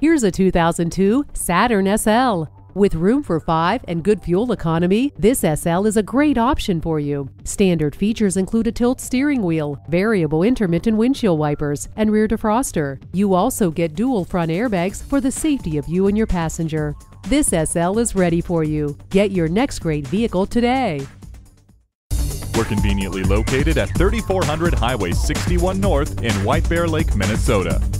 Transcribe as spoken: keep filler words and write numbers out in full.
Here's a two thousand two Saturn S L. With room for five and good fuel economy, this S L is a great option for you. Standard features include a tilt steering wheel, variable intermittent windshield wipers, and rear defroster. You also get dual front airbags for the safety of you and your passenger. This S L is ready for you. Get your next great vehicle today. We're conveniently located at thirty-four hundred Highway sixty-one North in White Bear Lake, Minnesota.